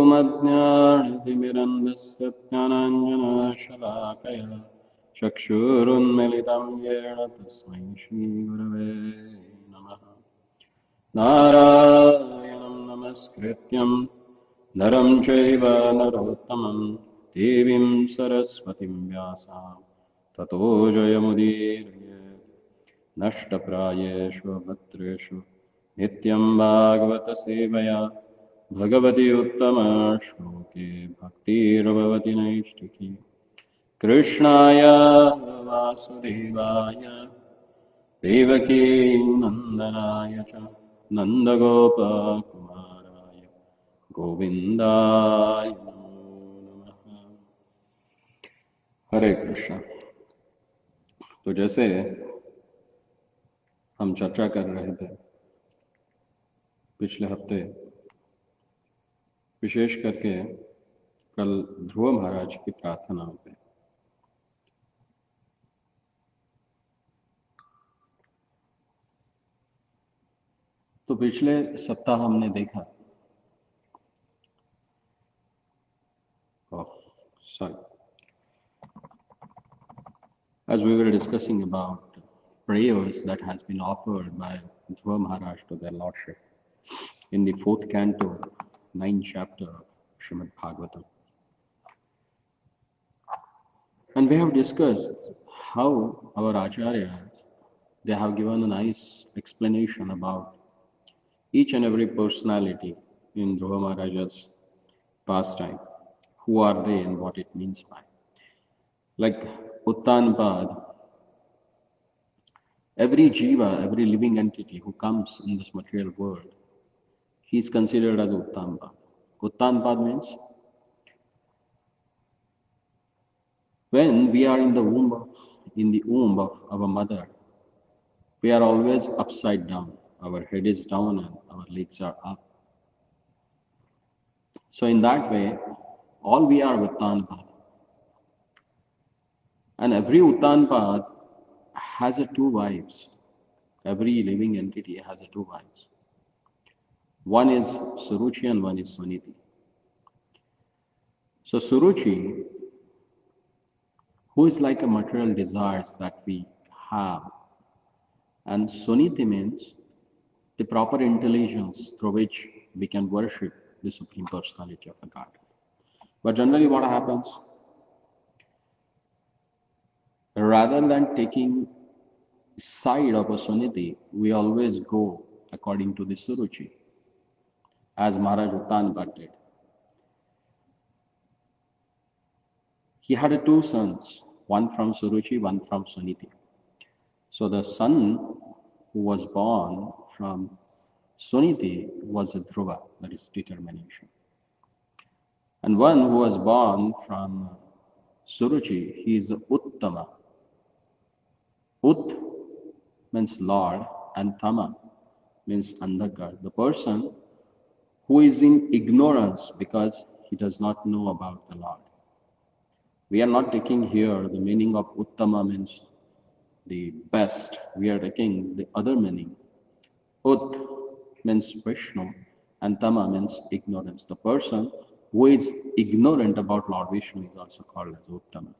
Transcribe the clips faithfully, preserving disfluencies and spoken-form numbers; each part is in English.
ओमज्ञानतिमिरन्धस्य ज्ञानाञ्जनशलाकया चक्षुरुन्मिलितं येन तस्मै श्रीगुरवे नमः। नारायणं नमस्कृत्यं नरं चैव नरोत्तमं देवीं सरस्वतीं व्यासां ततो जयमुदीरये। नष्टप्रायेषु भद्रेषु नित्यं भागवतसेवया भगवति उत्तमश्लोके भक्तिर्भवति नैष्टिकी। कृष्णाय वासुदेवाय देवकी नन्दनाय च नन्दगोपकुमाराय गोविन्दाय नमो नमः। हरे कृष्ण। तो जैसे हम चर्चा कर रहे थे पिछले हफ्ते, विशेष करके कल ध्रुव महाराज की प्रार्थना पे, तो पिछले सप्ताह हमने देखा, sorry, as we were discussing about prayers that has been offered by Dhruva Maharaj to their Lordship in the fourth canto, ninth chapter of Srimad Bhagavatam. And we have discussed how our Acharyas, they have given a nice explanation about each and every personality in Dhruva Maharaj's pastime. Who are they and what it means by. Like Uttanpad, every jiva, every living entity who comes in this material world, he is considered as Uttanpad. Uttanpad means when we are in the womb of, in the womb of our mother, we are always upside down. Our head is down and our legs are up. So in that way, all we are Uttanpad. And every Uttanpad has a two wives. Every living entity has a two wives. One is Suruchi and one is Suniti. So Suruchi, who is like a material desires that we have, and Suniti means the proper intelligence through which we can worship the Supreme Personality of the Godhead. But generally what happens, rather than taking side of a Suniti, we always go according to the Suruchi, as Maharaj Uttanpad did. He had two sons, one from Suruchi, one from Suniti. So the son who was born from Suniti was a Dhruva, that is determination. And one who was born from Suruchi, he is Uttama. Ut means Lord and Tama means Andhakar, the person who is in ignorance because he does not know about the Lord. We are not taking here the meaning of Uttama means the best. We are taking the other meaning. Ut means Vishnu and Tama means ignorance. The person who is ignorant about Lord Vishnu is also called as Uttama.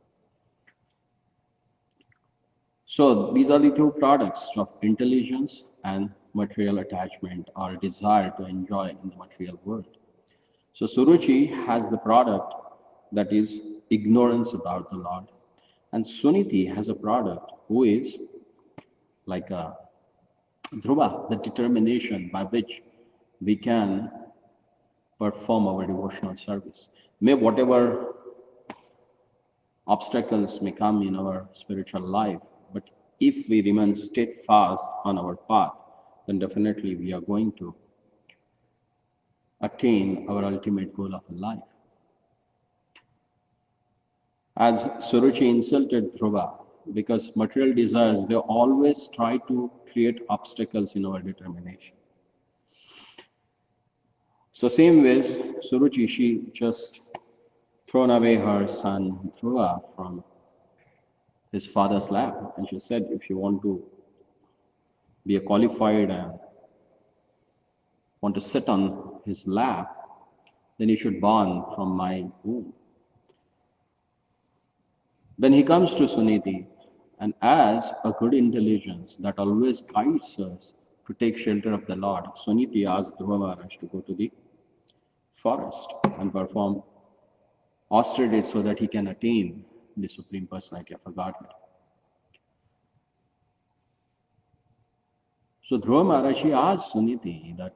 So these are the two products of intelligence and material attachment or desire to enjoy in the material world. So Suruchi has the product that is ignorance about the Lord, and Suniti has a product who is like a Dhruva, the determination by which we can perform our devotional service. May whatever obstacles may come in our spiritual life, but if we remain steadfast on our path, then definitely we are going to attain our ultimate goal of life. As Suruchi insulted Dhruva, because material desires, they always try to create obstacles in our determination. So same way, Suruchi, she just thrown away her son Dhruva from his father's lap, and she said, if you want to be a qualified and want to sit on his lap, then he should born from my womb. Then he comes to Suniti, and as a good intelligence that always guides us to take shelter of the Lord, Suniti asks Dhruva Maharaj to go to the forest and perform austerities so that he can attain the Supreme Personality of Godhead. So Dhruva Maharaj, he asked Suniti that,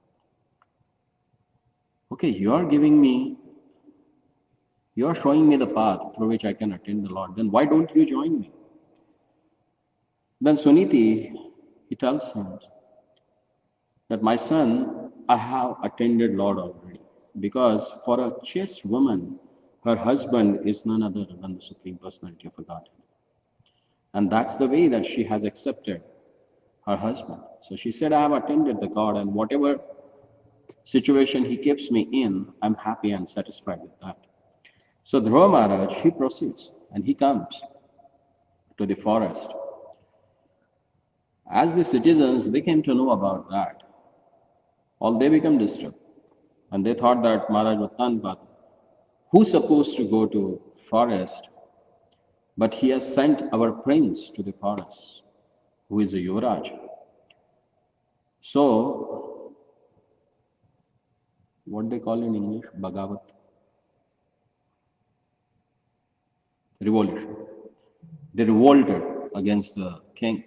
okay, you are giving me, you are showing me the path through which I can attain the Lord, then why don't you join me? Then Suniti, he tells him that, my son, I have attended Lord already, because for a chaste woman, her husband is none other than the Supreme Personality of Godhead. And that's the way that she has accepted her husband. So she said, I have attended the God, and whatever situation he keeps me in, I'm happy and satisfied with that. So Dhruva Maharaj, he proceeds and he comes to the forest. As the citizens, they came to know about that, all they become disturbed. And they thought that Maharaj Uttanpad, who's supposed to go to forest, but he has sent our prince to the forest, who is a Yuvraj. So, what they call in English? Bagavat. Revolution. They revolted against the king.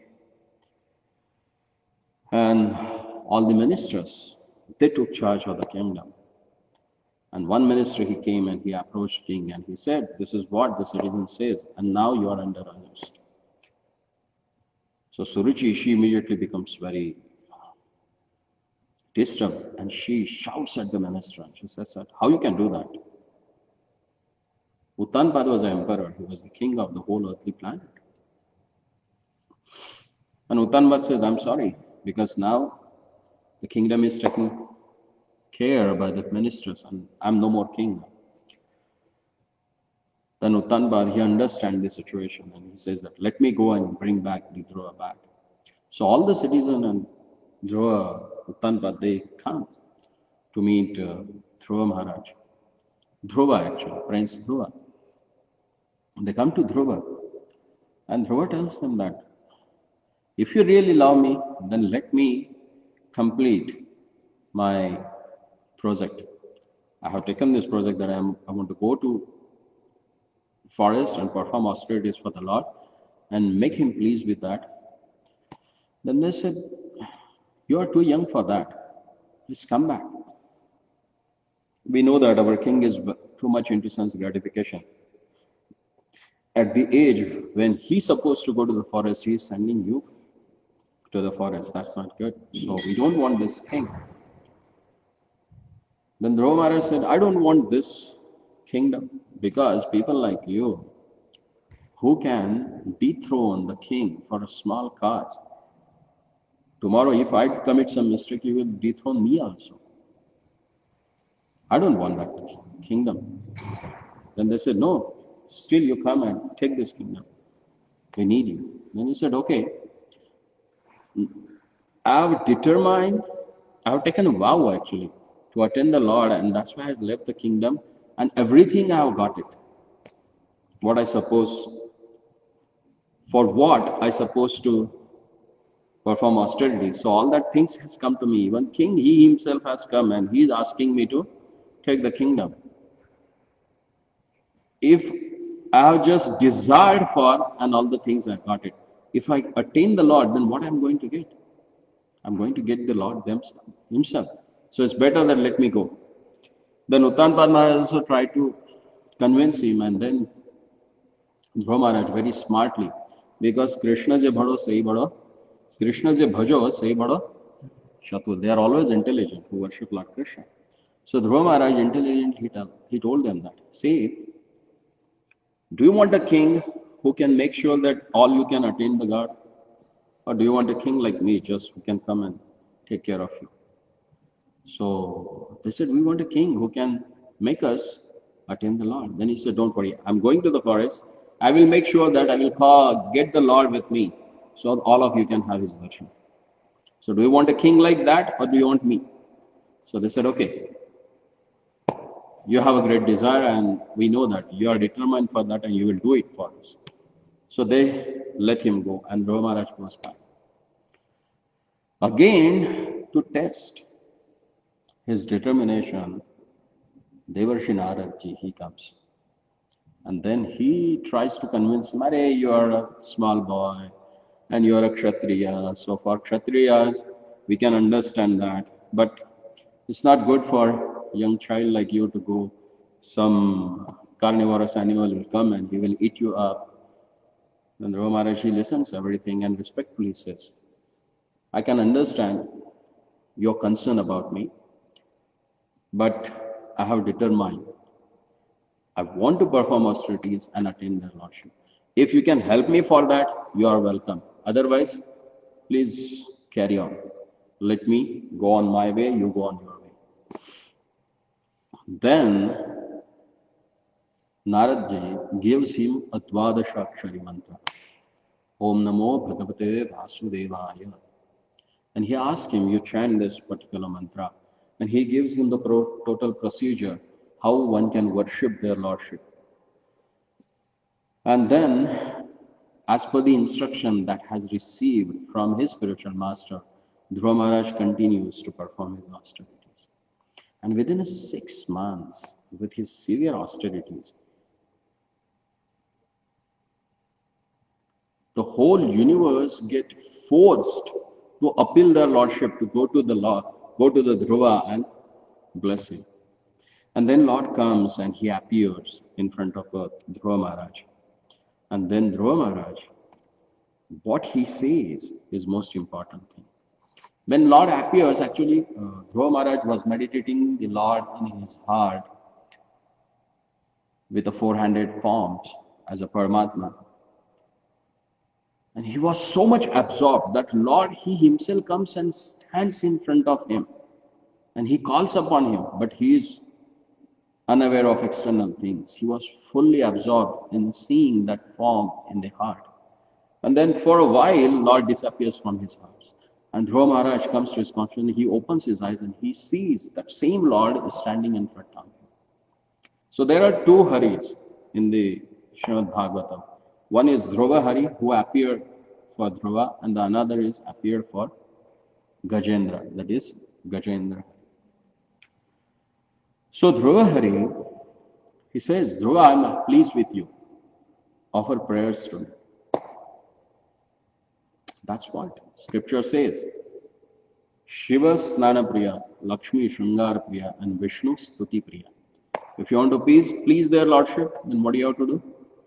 And all the ministers, they took charge of the kingdom. And one minister, he came and he approached king and he said, this is what the citizen says, and now you are under arrest. So Suruchi, she immediately becomes very disturbed and she shouts at the minister and she says, how you can do that? Uttanpad was an emperor, he was the king of the whole earthly planet. And Uttanpad says, I'm sorry, because now the kingdom is taken care by the ministers and I'm no more king. Then Uttanpad, he understands the situation and he says that, let me go and bring back the Dhruva back. So all the citizens and Dhruva, Uttanpad, they come to meet uh, Dhruva Maharaj. Dhruva actually, Prince Dhruva. They come to Dhruva and Dhruva tells them that, if you really love me, then let me complete my project. I have taken this project that I, am, I want to go to forest and perform austerities for the Lord and make him pleased with that. Then they said, you are too young for that. Please come back. We know that our king is too much into sense gratification. At the age when he's supposed to go to the forest, he is sending you to the forest. That's not good. So we don't want this king. Then Dhruva Maharaj said, I don't want this kingdom because people like you who can dethrone the king for a small cause. Tomorrow, if I commit some mistake, you will dethrone me also. I don't want that kingdom. Then they said, no, still you come and take this kingdom. We need you. Then he said, okay, I have determined, I have taken a vow actually to attend the Lord, and that's why I left the kingdom, and everything I have got it. What I suppose, for what I supposed to perform austerity. So all that things has come to me. Even king, he himself has come and he is asking me to take the kingdom. If I have just desired for and all the things I got it. If I attain the Lord, then what I'm going to get? I'm going to get the Lord himself. So it's better that let me go. Then Uttanpad Maharaj also tried to convince him, and then Dhruva Maharaj very smartly, because Krishna je bhado sahi bhado, Krishna je bhajo sahi bhado shatur. They are always intelligent who worship Lord Krishna. So Dhruva Maharaj intelligent, he, tell, he told them that, see, do you want a king who can make sure that all you can attain the God? Or do you want a king like me, just who can come and take care of you? So they said, we want a king who can make us attain the Lord. Then he said, don't worry, I'm going to the forest. I will make sure that I will call, get the Lord with me, so all of you can have his darshan. So do you want a king like that, or do you want me? So they said, okay. you have a great desire and we know that you are determined for that and you will do it for us. So they let him go and Dhruva Maharaj goes back. Again, to test his determination, Devarshi Narad Ji, he comes. And then he tries to convince him, Are, you are a small boy and you are a Kshatriya. So for Kshatriyas, we can understand that. But it's not good for a young child like you to go. Some carnivorous animal will come and he will eat you up. Then Dhruva Maharaj listens everything and respectfully says, I can understand your concern about me, but I have determined I want to perform austerities and attain their lordship. If you can help me for that, you are welcome. Otherwise, please carry on. Let me go on my way, you go on your way. Then Naradji gives him a Dvadashakshari mantra. Om Namo Bhagavate Vasudevaya. And he asks him, you chant this particular mantra. And he gives him the pro total procedure, how one can worship their lordship. And then, as per the instruction that has received from his spiritual master, Dhruva Maharaj continues to perform his austerities. And within a six months, with his severe austerities, the whole universe get forced to appeal their lordship, to go to the Lord, go to the Dhruva and bless him. And then Lord comes and he appears in front of Dhruva Maharaj. And then Dhruva Maharaj, what he says is most important thing. When Lord appears, actually uh, Dhruva Maharaj was meditating the Lord in his heart with the four-handed forms as a Paramatma. And he was so much absorbed that Lord, he himself comes and stands in front of him. And he calls upon him, but he is unaware of external things. He was fully absorbed in seeing that form in the heart. And then for a while, Lord disappears from his heart. And Dhruva Maharaj comes to his consciousness, he opens his eyes and he sees that same Lord is standing in front of him. So there are two Haris in the Srimad Bhagavatam. One is Dhruva Hari, who appeared for Dhruva, and the another is appeared for Gajendra, that is Gajendra. So Dhruva Hari, he says, Dhruva, I am pleased with you. Offer prayers to me. That's what scripture says. Shiva Snana Priya, Lakshmi Shringar Priya, and Vishnu Stuti Priya. If you want to please, please their lordship, then what do you have to do?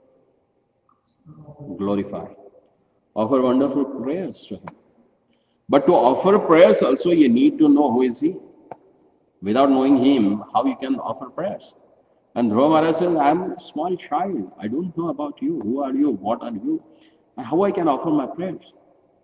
Glorify. Offer wonderful prayers to him. But to offer prayers also, you need to know who is he. Without knowing him, how you can offer prayers? And Dhruva Maharaj says, I am a small child. I don't know about you. Who are you? What are you? And how I can offer my prayers?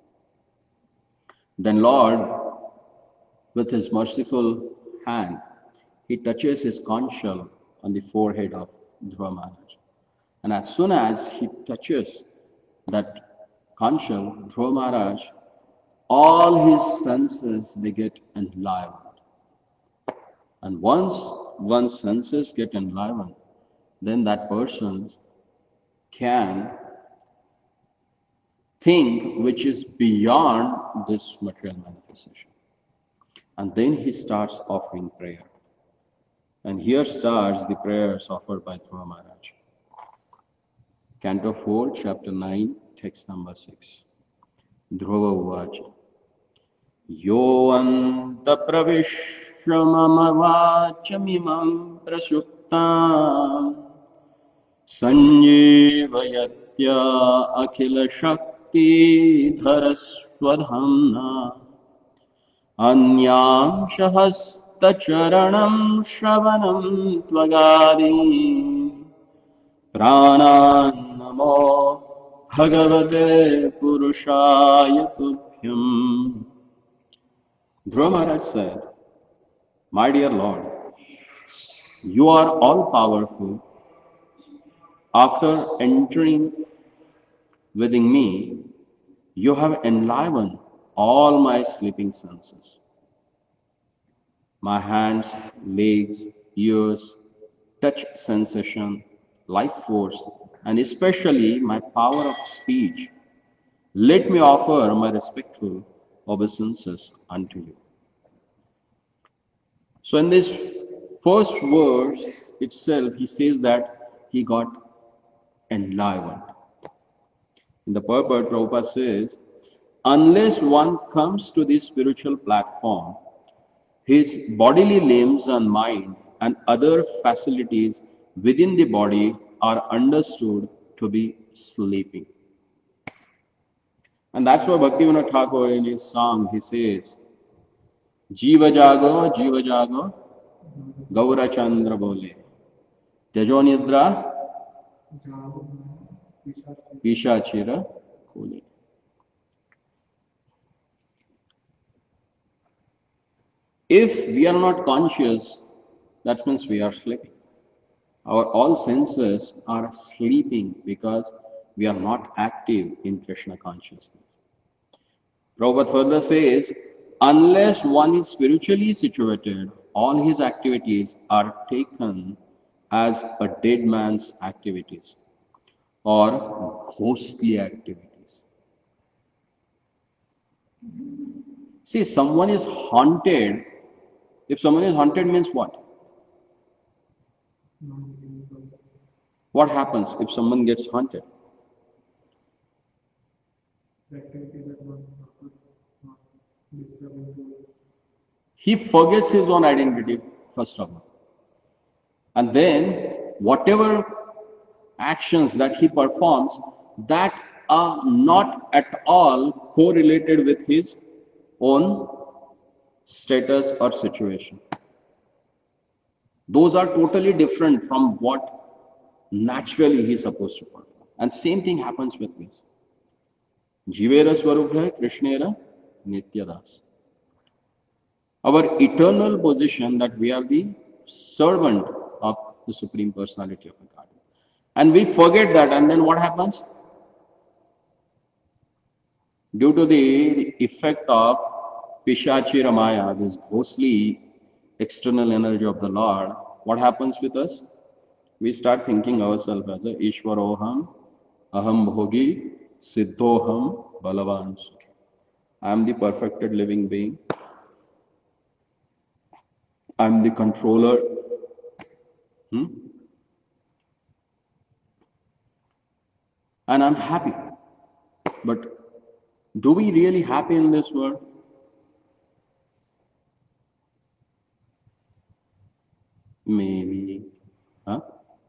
Then Lord, with his merciful hand, he touches his conch shell on the forehead of Dhruva Maharaj. And as soon as he touches that conch shell, Dhruva Maharaj, all his senses, they get enlivened. And once one's senses get enlivened, then that person can think which is beyond this material manifestation. And then he starts offering prayer. And here starts the prayers offered by Dhruva Maharaj. Canto four, chapter nine, text number six. Dhruva Uvacha. Yo anta pravishya mama vachamimam prasuktam sanjivayatya akhila shakti dharaswadhamna anyam shahastacharanam shravanam tvagadi pranan namo bhagavate purushaya tubhyam. Dhruva Maharaj said, my dear Lord, you are all powerful. After entering within me, you have enlivened all my sleeping senses. My hands, legs, ears, touch sensation, life force, and especially my power of speech, let me offer my respectful obeisances unto you. So, in this first verse itself, he says that he got enlivened. In the purport, Prabhupada says, unless one comes to this spiritual platform, his bodily limbs and mind and other facilities within the body are understood to be sleeping. And that's why Bhaktivinoda Thakur in his song, he says, Jiva Jago, Jiva Jago, Gaura Chandra Bole, Tejo Nidra, Pishachira Kule. If we are not conscious, that means we are sleeping. Our all senses are sleeping because we are not active in Krishna consciousness. Prabhupada further says, unless one is spiritually situated, all his activities are taken as a dead man's activities or ghostly activities. See, someone is haunted. If someone is haunted means what? What happens if someone gets haunted? He forgets his own identity, first of all. And then, whatever actions that he performs, that are not at all correlated with his own status or situation. Those are totally different from what naturally he is supposed to perform. And same thing happens with this. Jivera Swarupha Krishnera Nityadas. Our eternal position that we are the servant of the Supreme Personality of the Godhead. And we forget that, and then what happens? Due to the effect of Pishachira Maya, this ghostly external energy of the Lord, what happens with us? We start thinking ourselves as a Ishwaroham, Aham Bhogi, Siddhoham, Balavan Sukhi. I am the perfected living being. I am the controller. Hmm? And I'm happy. But do we really happy in this world? Maybe. Huh?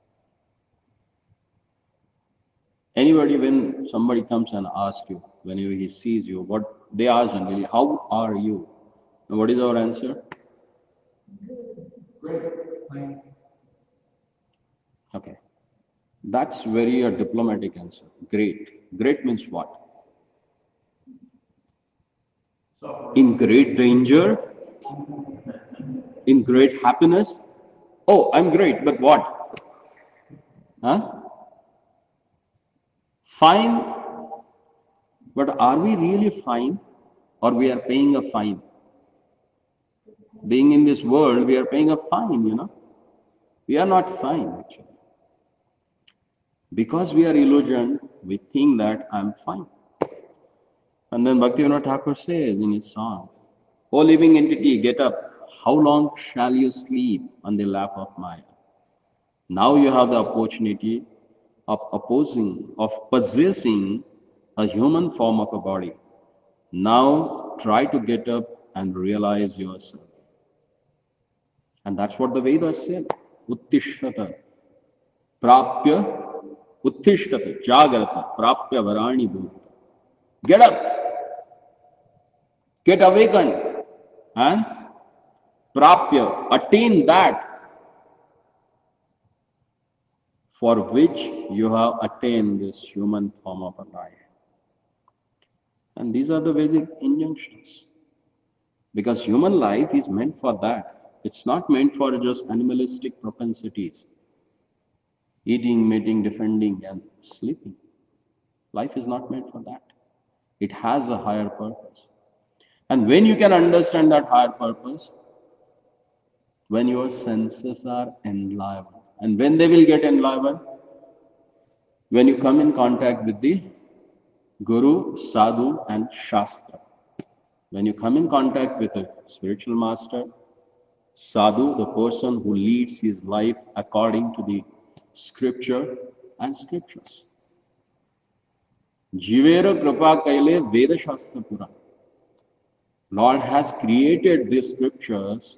Anybody, when somebody comes and asks you, whenever he sees you, what they ask generally, how are you? And what is our answer? Great. Fine. Okay. That's very a diplomatic answer. Great. Great means what? In great danger? In great happiness? Oh, I'm great, but what? Huh? Fine, but are we really fine, or we are paying a fine? Being in this world, we are paying a fine, you know. We are not fine, actually. Because we are illusioned, we think that I'm fine. And then Bhaktivinoda Thakur says in his song, O living entity, get up. How long shall you sleep on the lap of Maya? Now you have the opportunity of opposing, of possessing a human form of a body. Now try to get up and realize yourself. And that's what the Vedas said. Uttishtata, prapya, uttishtata, jagrata, prapya varani bhut. Get up, get awakened, and prapya, attain that for which you have attained this human form of a life. And these are the basic injunctions. Because human life is meant for that. It's not meant for just animalistic propensities. Eating, mating, defending, and sleeping. Life is not meant for that. It has a higher purpose. And when you can understand that higher purpose, when your senses are enlivened. And when they will get enlivened? When you come in contact with the Guru, Sadhu and Shastra. When you come in contact with a spiritual master, Sadhu, the person who leads his life according to the scripture and scriptures. Jivera Kripa Kaile Veda Shastra Pura. Lord has created these scriptures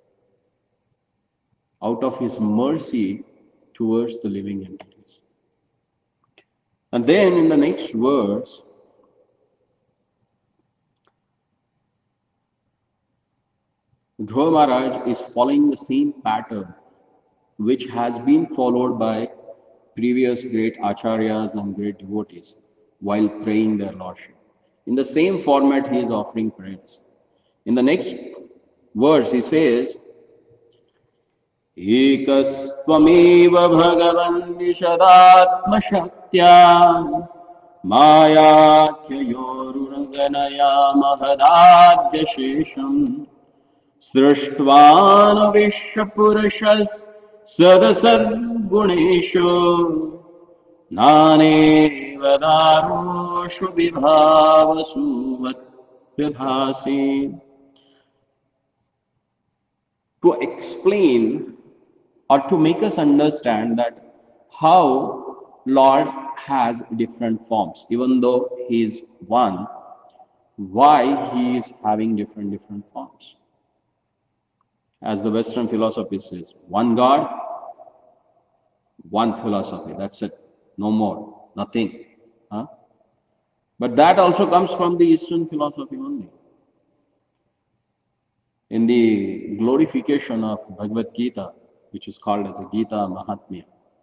out of his mercy towards the living entities. And then in the next verse, Dhruva Maharaj is following the same pattern which has been followed by previous great acharyas and great devotees while praying their lordship. In the same format, he is offering prayers. In the next verse, he says, Ekastvameva bhagavan nishadatma shaktya mayakhyayoruraganaya mahadadya shesham सृष्टवान् विश्वपुरुषस् सदसद्गुणेषु नानेव दारुषु विभावसु वत्प्रभासि. To explain or to make us understand that how Lord has different forms, even though he is one, why he is having different different forms. As the Western philosophy says, one God, one philosophy, that's it, no more, nothing. Huh? But that also comes from the Eastern philosophy only. In the glorification of Bhagavad Gita, which is called as the Gita Mahatmya,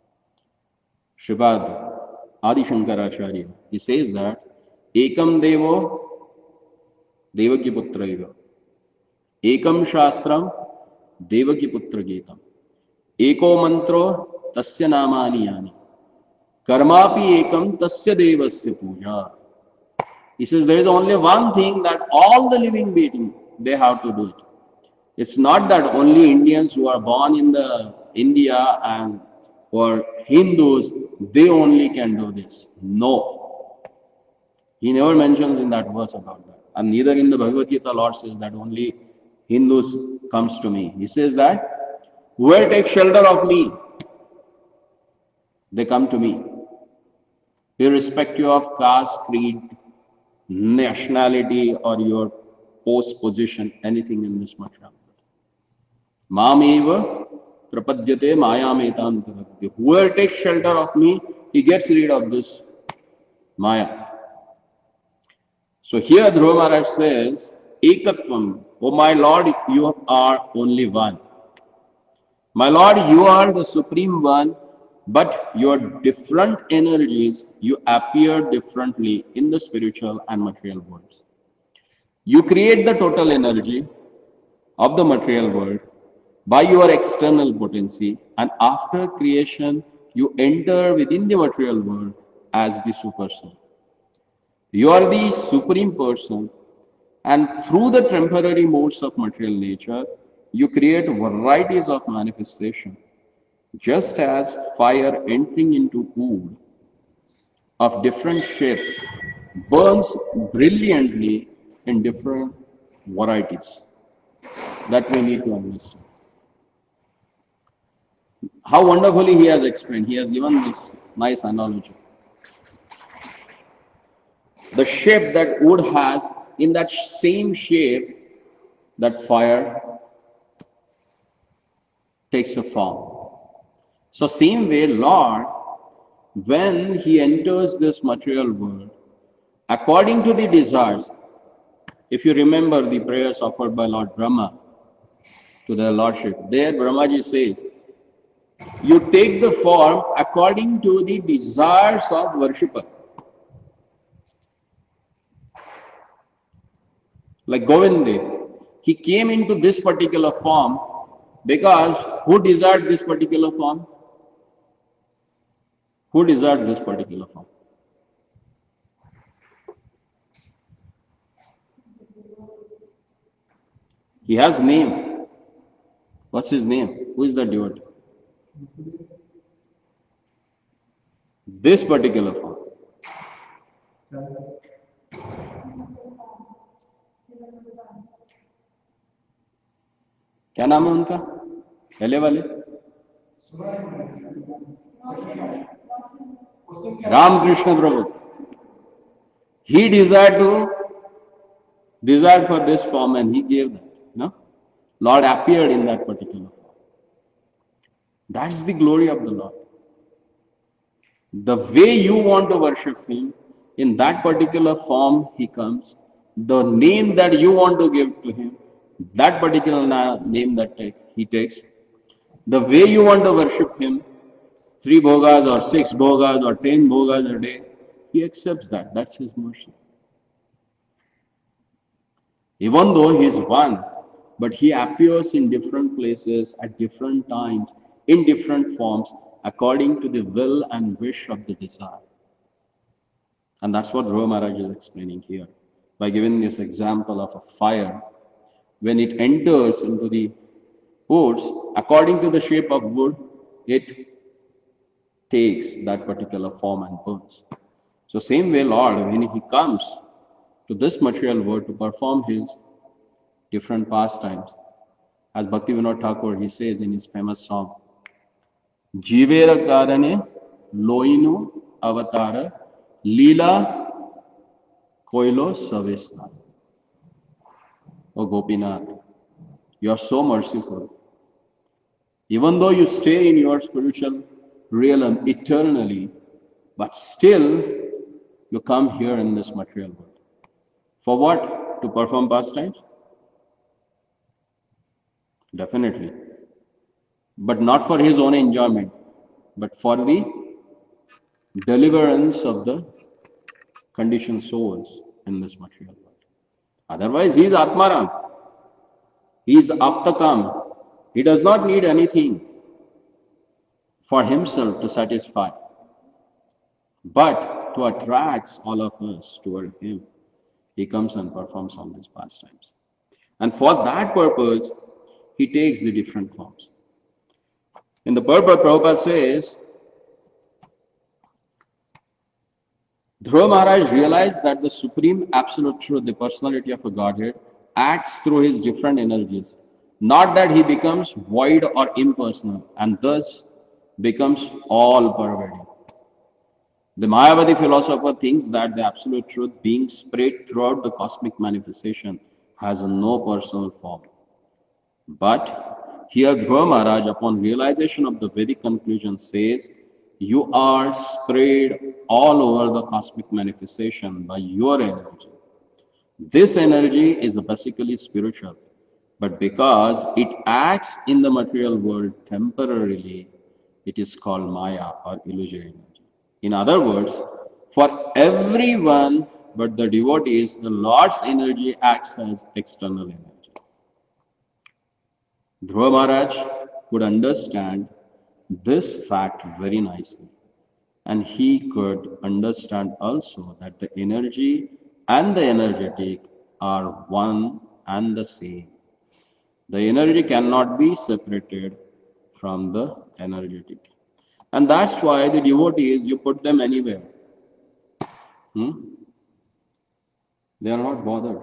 Sripad Adi Shankaracharya, he says that Ekam Devo Devaki Putra Eva, Ekam Shastram Devaki Putra Geetam, Eko Mantro Tasya Namani Yani, Karmapi Ekam Tasya Devasya Puja. He says there is only one thing that all the living beings, they have to do it. It's not that only Indians who are born in the India and for Hindus, they only can do this. No. He never mentions in that verse about that. And neither in the Bhagavad Gita, Lord says that only Hindus comes to me. He says that whoever takes shelter of me, they come to me. Irrespective of caste, creed, nationality, or your post position, anything in this material. Mameva prapadyate mayametam tavadya. Whoever takes shelter of me, he gets rid of this maya. So here Dhruva Maharaj says, Ekatvam, oh my Lord, you are only one. My Lord, you are the Supreme One, but your different energies, you appear differently in the spiritual and material worlds. You create the total energy of the material world by your external potency, and after creation, you enter within the material world as the super soul. You are the Supreme Person, and through the temporary modes of material nature, you create varieties of manifestation, just as fire entering into wood of different shapes burns brilliantly in different varieties. That we need to understand. How wonderfully he has explained. He has given this nice analogy. The shape that wood has, in that same shape, that fire takes a form. So same way, Lord, when he enters this material world, according to the desires, if you remember the prayers offered by Lord Brahma to their Lordship, there Brahmaji says, you take the form according to the desires of worshipper. Like Govinda, he came into this particular form because who desired this particular form? Who desired this particular form? He has name. What's his name? Who is the devotee? this particular form. क्या नाम है उनका पहले वाले? Ramakrishna Prabhu. He desired to desired for this form and he gave that. No? Lord appeared in that particular form. That's the glory of the Lord. The way you want to worship Him, in that particular form He comes. The name that you want to give to Him, that particular name that He takes. The way you want to worship Him, three bhogas or six bhogas or ten bhogas a day, He accepts that. That's His mercy. Even though He is one, but He appears in different places at different times, in different forms, according to the will and wish of the desire. And that's what Dhruva Maharaj is explaining here by giving this example of a fire. When it enters into the woods, according to the shape of wood, it takes that particular form and burns. So same way, Lord, when He comes to this material world to perform His different pastimes, as Bhaktivinoda Thakur, he says in his famous song, Jivera karane loinu avatara lila koilo savesna. Oh Gopinath, you are so merciful. Even though you stay in your spiritual realm eternally, but still you come here in this material world. For what? To perform pastimes? Definitely. But not for His own enjoyment, but for the deliverance of the conditioned souls in this material world. Otherwise, He is Atmaram. He is Aptakam. He does not need anything for Himself to satisfy, but to attract all of us toward Him. He comes and performs all these pastimes. And for that purpose, He takes the different forms. In the purport, Prabhupada says, Dhruva Maharaj realized that the Supreme Absolute Truth, the personality of a Godhead, acts through His different energies, not that He becomes void or impersonal, and thus becomes all-pervading. The Mayavadi philosopher thinks that the Absolute Truth, being spread throughout the cosmic manifestation, has no personal form. But here Dhruva Maharaj, upon realization of the Vedic conclusion, says, you are spread all over the cosmic manifestation by your energy. This energy is basically spiritual, but because it acts in the material world temporarily, it is called Maya or illusory energy. In other words, for everyone but the devotees, the Lord's energy acts as external energy. Dhruva Maharaj could understand this fact very nicely, and he could understand also that the energy and the energetic are one and the same. The energy cannot be separated from the energetic. And that's why the devotees, you put them anywhere, hmm? they are not bothered.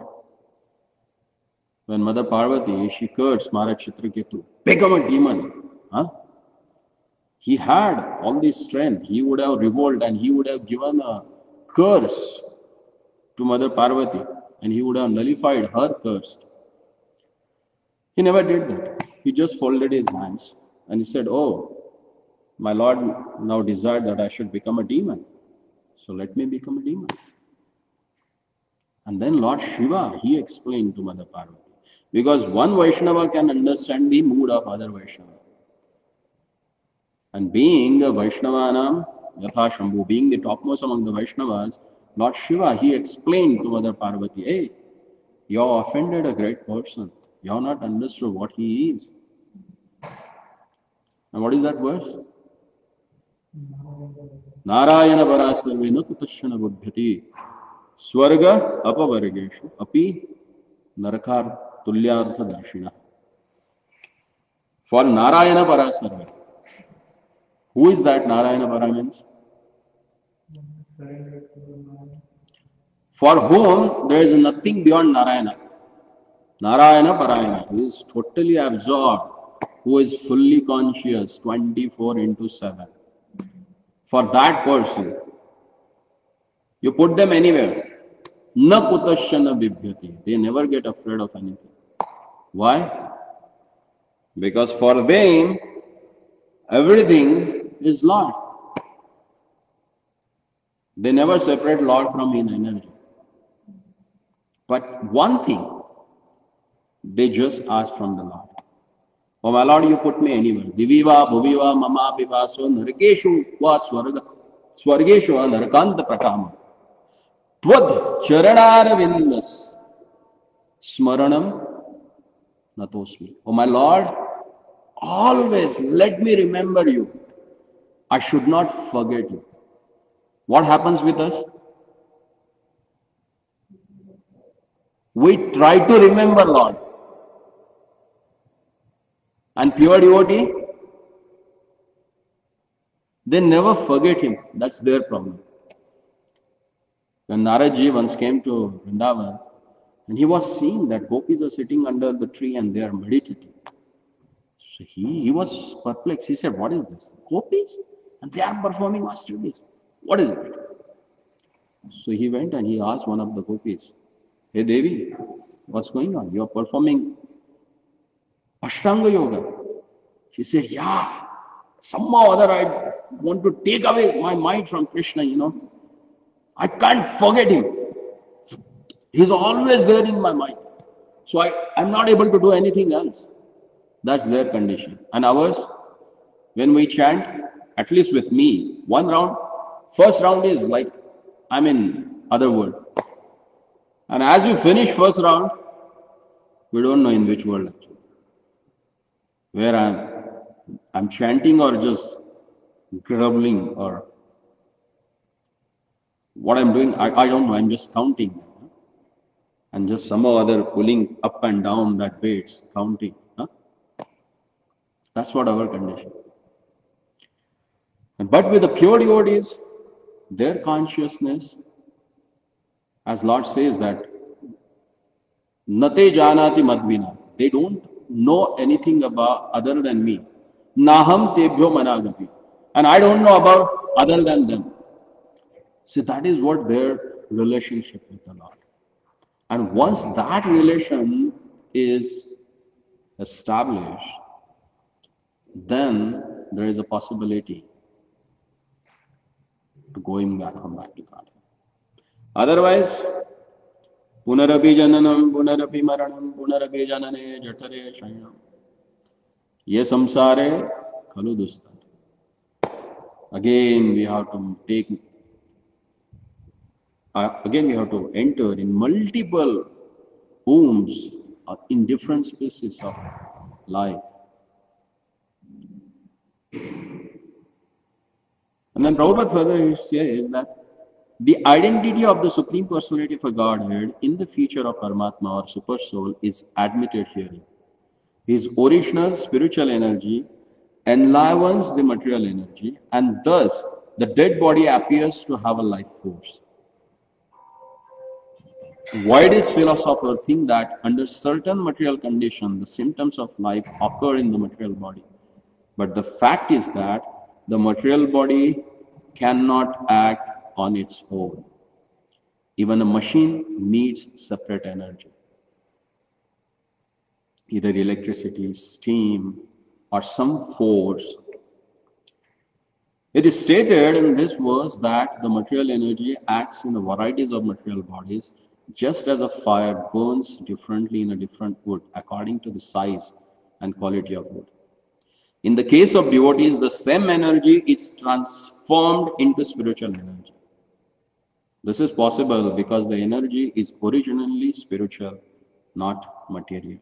When Mother Parvati, she cursed Maharaj Chitraketu, become a demon. Huh? He had all this strength. He would have revolted and he would have given a curse to Mother Parvati and he would have nullified her curse. He never did that. He just folded his hands and he said, oh, my Lord now desired that I should become a demon. So let me become a demon. And then Lord Shiva, he explained to Mother Parvati. Because one Vaishnava can understand the mood of other Vaishnava. And being a Vaishnavanam, Yatha Shambhu, being the topmost among the Vaishnavas, Lord Shiva, he explained to Mother Parvati, hey, you have offended a great person. You have not understood what he is. And what is that verse? Narayana Parasarvena Kutashana Buddhati Swarga Apavargeshu Api Narakar Tulyartha Darshina. For Narayana Parasarvena. Who is that Narayana Para means? For whom there is nothing beyond Narayana. Narayana Parayana, who is totally absorbed, who is fully conscious twenty-four into seven. For that person, you put them anywhere. Na kutasya na bibhyati. They never get afraid of anything. Why? Because for them, everything is Lord. They never separate Lord from in energy. But one thing, they just ask from the Lord. Oh my Lord, you put me anywhere. Diviva, bhuviva, mama, vivaso, narkeshu, va swarga, swargeshu, narkanta prakama. Tvad charanara vindas, smaranam natosmi. Oh my Lord, always let me remember you. I should not forget you. What happens with us? We try to remember Lord. And pure devotee, they never forget him. That's their problem. When Naradji once came to Vrindavan, and he was seeing that gopis are sitting under the tree and they are meditating. So he, he was perplexed. He said, what is this? Gopis? And they are performing masterpiece. What is it? So he went and he asked one of the gopis, hey Devi, what's going on? You are performing Ashtanga Yoga. She said, yeah, somehow or other I want to take away my mind from Krishna, you know. I can't forget him. He's always there in my mind. So I, I'm not able to do anything else. That's their condition. And ours, when we chant, at least with me, one round, first round is like I'm in other world. And as we finish first round, we don't know in which world actually. Where I'm, I'm chanting or just grumbling or what I'm doing, I, I don't know, I'm just counting. And just somehow or other pulling up and down that weights, counting. Huh? That's what our condition. But with the pure devotees, their consciousness, as Lord says that, Nate janati madvina, they don't know anything about other than me. Naham tebhyo managapi. And I don't know about other than them. See, that is what their relationship with the Lord. And once that relation is established, then there is a possibility to going back, come back to God. Otherwise, punarapi jananam, punarapi maranam, punarapi janane jatare shayanam. Ye samsare khalu dustat. Again, we have to take, uh, again we have to enter in multiple wombs uh, in different species of life. And then Prabhupada further says that the identity of the Supreme Personality of Godhead in the feature of Paramatma or Super Soul is admitted herein. His original spiritual energy enlivens the material energy, and thus the dead body appears to have a life force. Widest philosophers think that under certain material conditions, the symptoms of life occur in the material body. But the fact is that the material body cannot act on its own. Even a machine needs separate energy, either electricity, steam, or some force. It is stated in this verse that the material energy acts in the varieties of material bodies, just as a fire burns differently in a different wood according to the size and quality of wood. In the case of devotees, the same energy is transformed into spiritual energy. This is possible because the energy is originally spiritual, not material.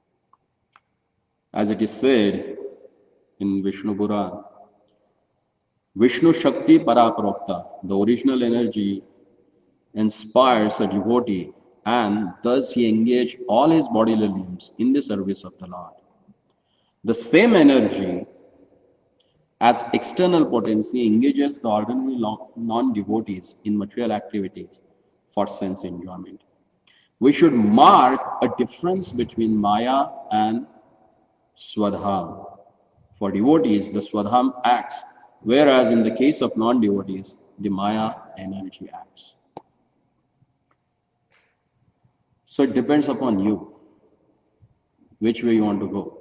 As it is said in Vishnu Puran, Vishnu Shakti Paraprokta, the original energy inspires a devotee, and thus he engages all his bodily limbs in the service of the Lord. The same energy as external potency engages the ordinary non-devotees in material activities for sense enjoyment. We should mark a difference between Maya and Swadham. For devotees, the Swadham acts, whereas in the case of non-devotees, the Maya energy acts. So it depends upon you, which way you want to go.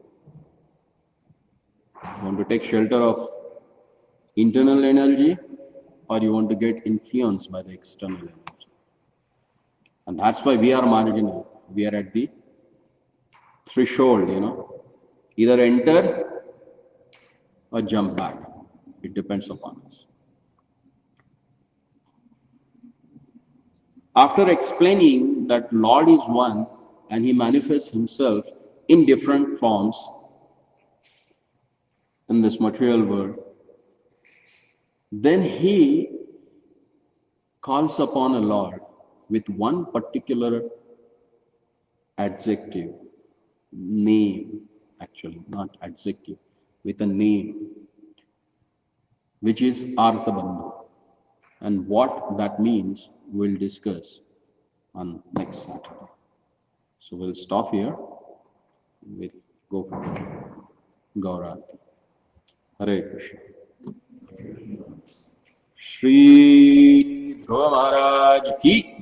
You want to take shelter of internal energy, or you want to get influenced by the external energy. And that's why we are marginal. We are at the threshold, you know. Either enter or jump back. It depends upon us. After explaining that Lord is one and he manifests himself in different forms in this material world, then he calls upon a Lord with one particular adjective, name, actually, not adjective, with a name, which is Arthabandhu. And what that means, we'll discuss on next Saturday. So we'll stop here. We'll go for Gaurati. Hare Krishna. Shri Dhruva Maharaj ki